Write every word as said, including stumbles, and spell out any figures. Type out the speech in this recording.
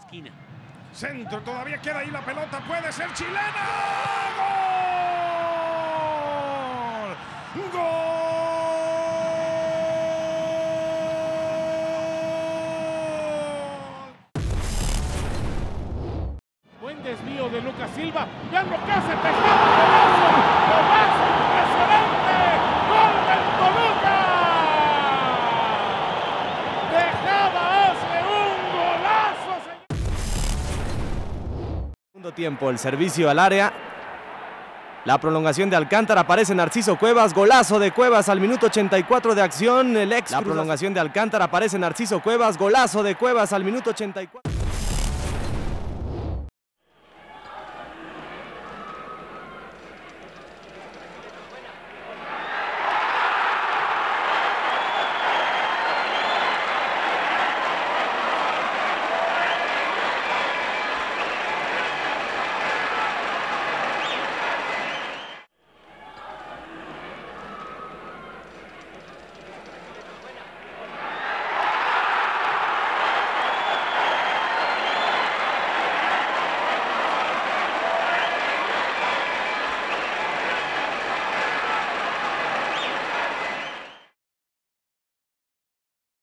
esquina. Centro, todavía queda ahí la pelota, puede ser chilena. ¡Gol! ¡Gol! Buen desvío de Lucas Silva. Vean lo que hace Tejada. ¡Golazo! ¡Impresionante! ¡Gol del Toluca! Tejada hace un golazo, señor. Segundo tiempo, el servicio al área. La prolongación de Alcántara, aparece Narciso Cuevas, golazo de Cuevas al minuto ochenta y cuatro de acción, el ex. La prolongación de Alcántara, aparece Narciso Cuevas, golazo de Cuevas al minuto ochenta y cuatro.